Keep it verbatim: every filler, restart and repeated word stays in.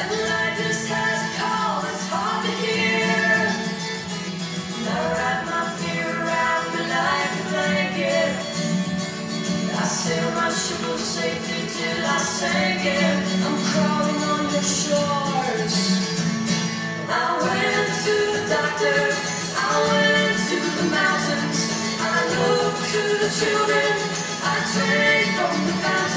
When life just has a call, it's hard to hear. And I wrap my fear around me like a blanket. I sail my ship of safety till I sink it. I'm crawling on your shores. I went to the doctor, I went to the mountains, I looked to the children, I drank from the fountain.